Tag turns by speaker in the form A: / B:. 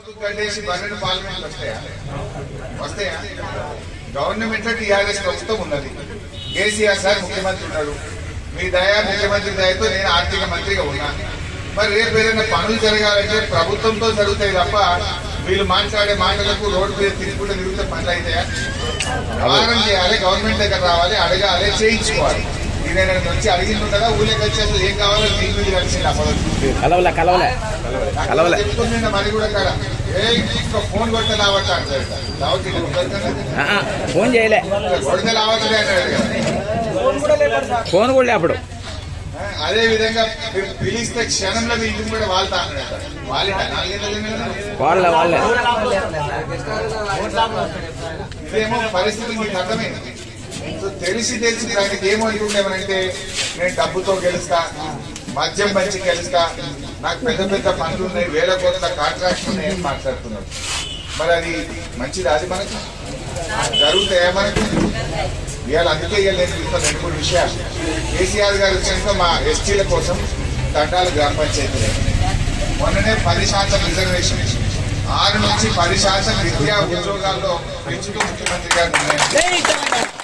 A: కట్టేసి 12 పార్లమెంట్ వస్తాయా? గవర్నమెంట్ లో టీఆర్ఎస్ ప్రభుత్వం ఉన్నది, కేసీఆర్ సార్ ముఖ్యమంత్రి ఉన్నాడు, మీ దయా ముఖ్యమంత్రి దయతో నేను ఆర్థిక మంత్రిగా ఉన్నా. మరి రేపు ఏదైనా పనులు జరగాలంటే ప్రభుత్వంతో జరుగుతాయి తప్ప వీళ్ళు మాట్లాడే మాటలకు రోడ్డు మీద తిరుగుతే పనులు అవుతాయా? వ్యవహారం చేయాలి, గవర్నమెంట్ దగ్గర రావాలి, అడగాలి, చేయించుకోవాలి. నేను వచ్చి అడిగింది కదా, ఊళ్ళకి వచ్చి అసలు ఏం కావాలో మీకు కలిసింది చెప్తుంది. మరి కూడా కదా ఫోన్ కొడితే లావట్టు అంటారు,
B: ఫోన్ చేయలే,
A: కొడితే లావట్లే అన్నాడు కదా,
B: ఫోన్ కూడా అప్పుడు.
A: అదే విధంగా పిలిస్తే క్షణంలో మీ ఇంటికి కూడా వాళ్ళతో అన్నాడు.
B: వాళ్ళే
A: ఇదేమో పరిస్థితి మీకు అర్థమైంది. తెలిసి దానికి ఏమనుకుంటామనంటే నేను డబ్బుతో గెలుస్తా, మద్యం పంచి గెలుస్తా, నాకు పెద్ద పనులు ఉన్నాయి, వేల కోట్ల కాంట్రాక్ట్స్ ఉన్నాయని మాట్లాడుతున్నాడు. మరి అది మంచిది? అది మనకు జరుగుతాయా? మనకు ఇవాళ అందుకే ఇవాళ నేను చూస్తాను 2-3 విషయాలు. కేసీఆర్ గారు వచ్చాక మా ఎస్టీల కోసం తండాలు గ్రామ పంచాయతీలు మొన్ననే 10% రిజర్వేషన్, 6 నుంచి 10% విద్యా ఉద్యోగాల్లో పెంచుతూ ముఖ్యమంత్రి గారు నిర్ణయం.